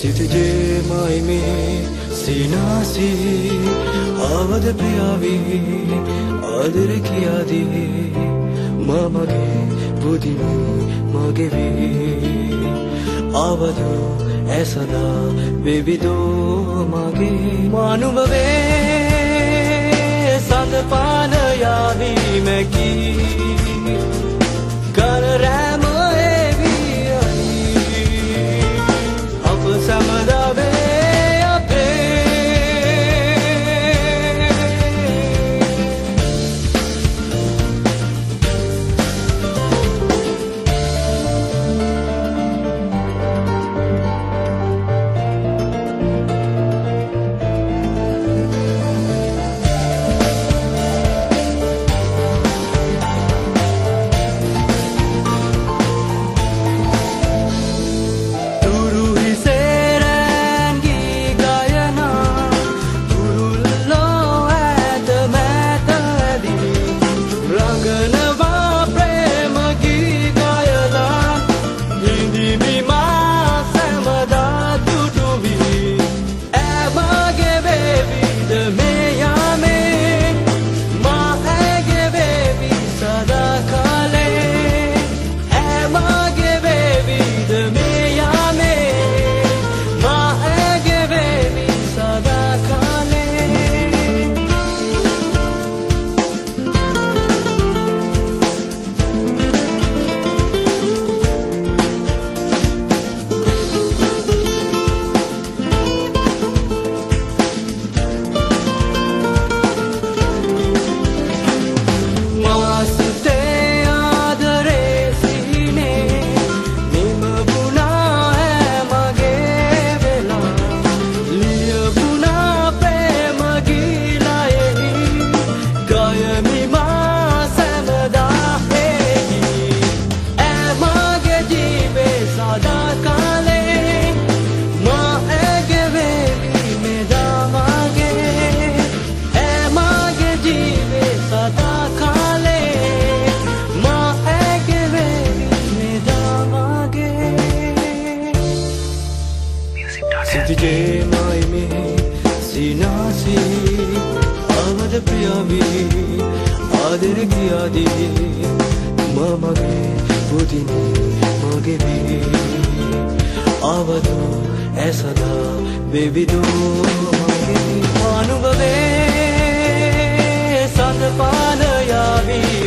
සිතේ මයිමේ සිනාසී ආවද ප්‍රියාවී ආදර කියාදී මමගේ බුදිනේ මගේ වේ ආවද ඇසදා බෙවිදෝ මගේ මානුභවේ සඳපාන යාවී මැකී කන රැම එවී අප සමදාවේ සිතේ මයිමේ සිනාසී ආවද ප්‍රියාවී ආදර කියාදී මමගේ බුදිනේ මගේ වේ ආවද ඇසදා බෙවිදෝ මගේ මානුභවේ සඳපාන යාවී